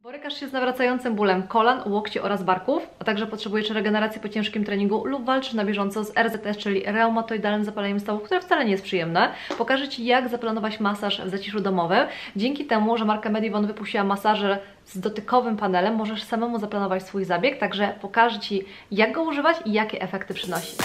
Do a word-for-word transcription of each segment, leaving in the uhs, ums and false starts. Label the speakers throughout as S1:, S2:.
S1: Borykasz się z nawracającym bólem kolan, łokci oraz barków, a także potrzebujesz regeneracji po ciężkim treningu lub walczysz na bieżąco z R Z S, czyli reumatoidalnym zapaleniem stawów, które wcale nie jest przyjemne. Pokażę Ci, jak zaplanować masaż w zaciszu domowym. Dzięki temu, że marka Medivon wypuściła masażer z dotykowym panelem, możesz samemu zaplanować swój zabieg, także pokażę Ci, jak go używać i jakie efekty przynosi.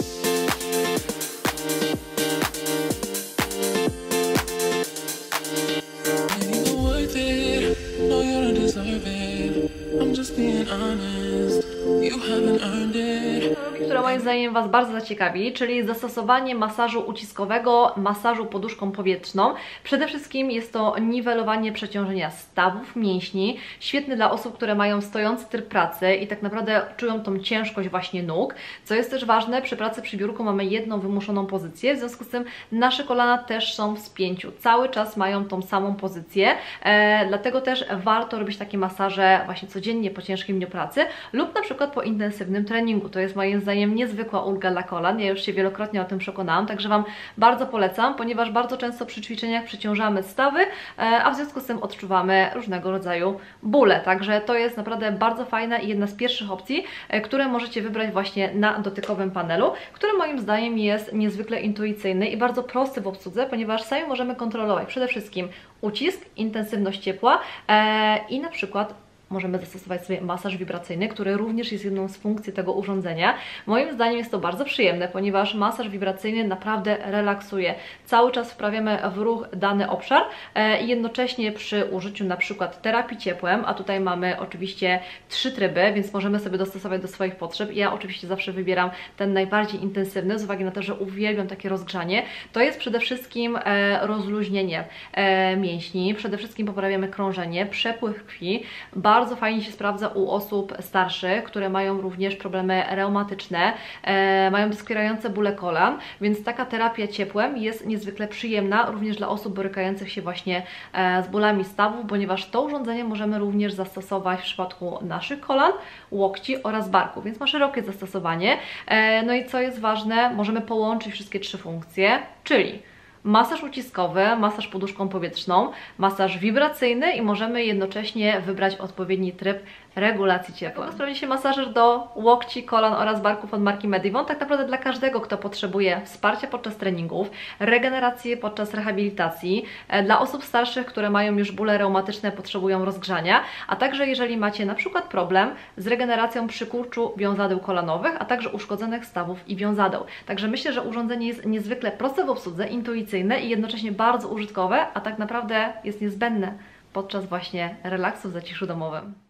S2: I'm just being honest, you haven't earned it.
S1: Która moim zdaniem Was bardzo zaciekawi, czyli zastosowanie masażu uciskowego, masażu poduszką powietrzną. Przede wszystkim jest to niwelowanie przeciążenia stawów, mięśni, świetny dla osób, które mają stojący tryb pracy i tak naprawdę czują tą ciężkość właśnie nóg. Co jest też ważne, przy pracy przy biurku mamy jedną wymuszoną pozycję, w związku z tym nasze kolana też są w spięciu, cały czas mają tą samą pozycję, e, dlatego też warto robić takie masaże właśnie codziennie po ciężkim dniu pracy lub na przykład po intensywnym treningu. To jest moim zdaniem niezwykła ulga dla kolan. Ja już się wielokrotnie o tym przekonałam, także Wam bardzo polecam, ponieważ bardzo często przy ćwiczeniach przeciążamy stawy, a w związku z tym odczuwamy różnego rodzaju bóle. Także to jest naprawdę bardzo fajna i jedna z pierwszych opcji, które możecie wybrać właśnie na dotykowym panelu, który moim zdaniem jest niezwykle intuicyjny i bardzo prosty w obsłudze, ponieważ sami możemy kontrolować przede wszystkim ucisk, intensywność ciepła e, i na przykład możemy zastosować sobie masaż wibracyjny, który również jest jedną z funkcji tego urządzenia. Moim zdaniem jest to bardzo przyjemne, ponieważ masaż wibracyjny naprawdę relaksuje. Cały czas wprawiamy w ruch dany obszar i jednocześnie przy użyciu na przykład terapii ciepłem, a tutaj mamy oczywiście trzy tryby, więc możemy sobie dostosować do swoich potrzeb. Ja oczywiście zawsze wybieram ten najbardziej intensywny, z uwagi na to, że uwielbiam takie rozgrzanie. To jest przede wszystkim rozluźnienie mięśni, przede wszystkim poprawiamy krążenie, przepływ krwi. Bardzo fajnie się sprawdza u osób starszych, które mają również problemy reumatyczne, e, mają doskwierające bóle kolan, więc taka terapia ciepłem jest niezwykle przyjemna również dla osób borykających się właśnie e, z bólami stawów, ponieważ to urządzenie możemy również zastosować w przypadku naszych kolan, łokci oraz barku, więc ma szerokie zastosowanie. E, no i co jest ważne, możemy połączyć wszystkie trzy funkcje, czyli masaż uciskowy, masaż poduszką powietrzną, masaż wibracyjny i możemy jednocześnie wybrać odpowiedni tryb regulacji ciepła. Sprawdzi się masażer do łokci, kolan oraz barków od marki Medivon, tak naprawdę dla każdego, kto potrzebuje wsparcia podczas treningów, regeneracji podczas rehabilitacji, dla osób starszych, które mają już bóle reumatyczne, potrzebują rozgrzania, a także jeżeli macie na przykład problem z regeneracją przy kurczu wiązadeł kolanowych, a także uszkodzonych stawów i wiązadeł. Także myślę, że urządzenie jest niezwykle proste w obsłudze, intuicyjne i jednocześnie bardzo użytkowe, a tak naprawdę jest niezbędne podczas właśnie relaksu w zaciszu domowym.